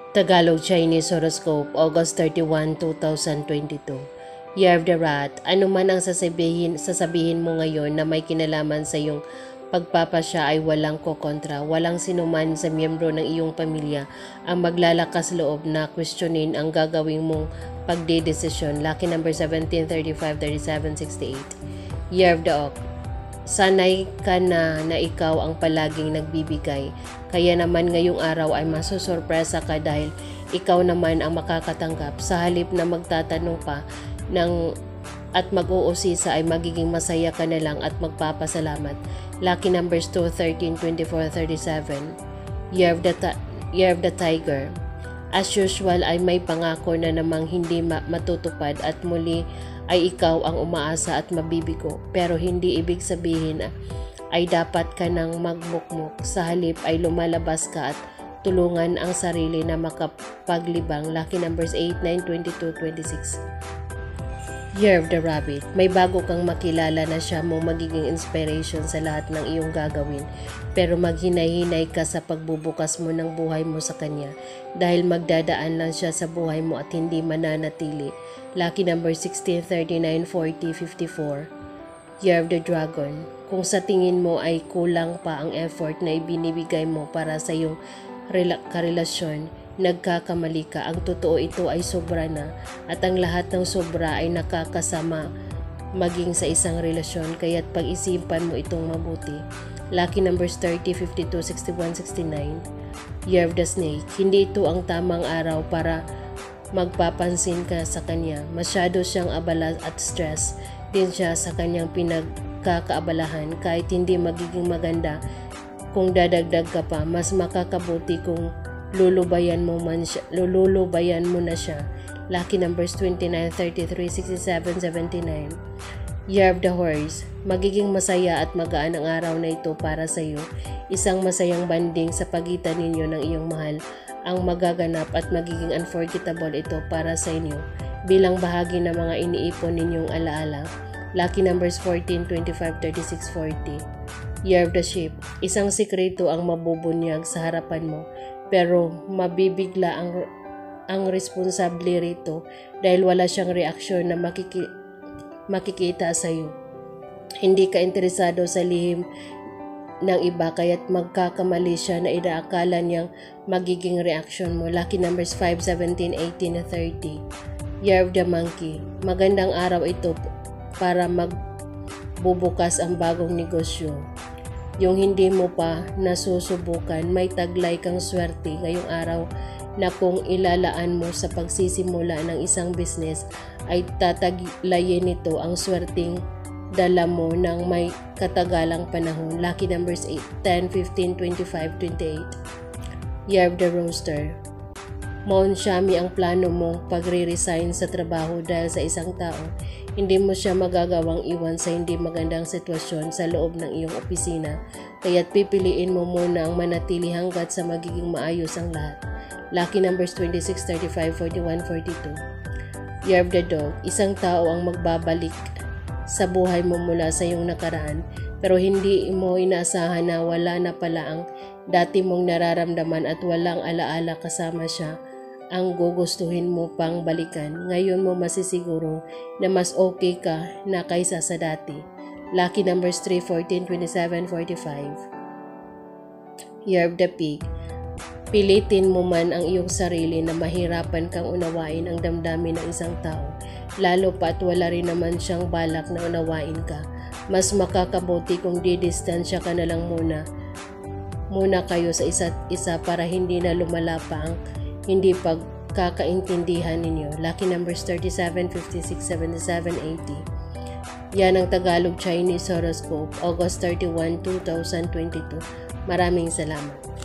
Tagalog Chinese Horoscope, August 31, 2022. Year of the Rat. Ano man ang sasabihin mo ngayon na may kinalaman sa iyong pagpapasya ay walang kokontra. Walang sinuman sa miyembro ng iyong pamilya ang maglalakas loob na questionin ang gagawin mong pagdedesisyon. Lucky number 17, 35, 37, 68. Year of the Ox. Sanay ka na ikaw ang palaging nagbibigay. Kaya naman ngayong araw ay masusurpresa ka dahil ikaw naman ang makakatanggap. Sa halip na magtatanong pa at mag-uusisa ay magiging masaya ka na lang at magpapasalamat. Lucky numbers 2, 13, 24, 37. Year of the Tiger. As usual ay may pangako na namang hindi matutupad at muli ay ikaw ang umaasa at mabibigo. Pero hindi ibig sabihin ay dapat ka nang magmukmuk. Sa halip ay lumalabas ka at tulungan ang sarili na makapaglibang. Lucky numbers 8, 9, 22, 26. Year of the Rabbit. May bago kang makilala na siya mo magiging inspiration sa lahat ng iyong gagawin. Pero maghinay-hinay ka sa pagbubukas mo ng buhay mo sa kanya dahil magdadaan lang siya sa buhay mo at hindi mananatili. Lucky number 16, 39, 40, 54. Year of the Dragon. Kung sa tingin mo ay kulang pa ang effort na ibinibigay mo para sa iyong karelasyon, nagkakamali ka. Ang totoo ito ay sobra na at ang lahat ng sobra ay nakakasama maging sa isang relasyon, kaya't pag-isipan mo itong mabuti. Lucky numbers 30, 52, 61, 69. Year of the Snake. Hindi ito ang tamang araw para magpapansin ka sa kanya. Masyado siyang abala at stress din siya sa kanyang pinagkakaabalahan. Kahit hindi magiging maganda kung dadagdag ka pa, mas makakabuti kung lulubayan mo na siya. Lucky numbers 29, 33, 67, 79. Year of the Horse. Magiging masaya at magaan ang araw na ito para sa iyo. Isang masayang banding sa pagitan ninyo ng iyong mahal ang magaganap at magiging unforgettable ito para sa inyo bilang bahagi ng mga iniipon ninyong alaala. Lucky numbers 14, 25, 36, 40. Year of the Sheep. Isang sikreto ang mabubunyag sa harapan mo pero mabibigla ang responsable rito dahil wala siyang reaksyon na makikita sa iyo. Hindi ka interesado sa lihim ng iba kaya't magkakamali siya na inaakala niyang magiging reaksyon mo. Lucky numbers 5, 17, 18, 30. Year of the Monkey. Magandang araw ito para magbubukas ang bagong negosyo. Yung hindi mo pa nasusubukan, may taglay kang swerte ngayong araw na kung ilalaan mo sa pagsisimula ng isang business ay tataglayin nito ang swerteng dala mo ng may katagalang panahon. Lucky numbers 8, 10, 15, 25, 28. Year of the Rooster. Mount Shami ang plano mong pagre-resign sa trabaho dahil sa isang tao. Hindi mo siya magagawang iwan sa hindi magandang sitwasyon sa loob ng iyong opisina, kaya't pipiliin mo muna ang manatili hanggat sa magiging maayos ang lahat. Lucky numbers 26, 35, 41, 42. Year of the Dog. Isang tao ang magbabalik sa buhay mo mula sa iyong nakaraan, pero hindi mo inaasahan na wala na pala ang dati mong nararamdaman at walang alaala kasama siya ang gugustuhin mo pang balikan. Ngayon mo masisiguro na mas okay ka na kaysa sa dati. Lucky numbers 3, 14, 27, 45. Year of the Pig. Pilitin mo man ang iyong sarili na mahirapan kang unawain ang damdamin ng isang tao, lalo pa't wala rin naman siyang balak na unawain ka. Mas makakabuti kung didistansya ka na lang muna kayo sa isa't isa para hindi na lumala pa ang hindi pagkakaintindihan ninyo. Lucky numbers 37, 56, 77, 80. Yan ang Tagalog Chinese Horoscope, August 31, 2022. Maraming salamat.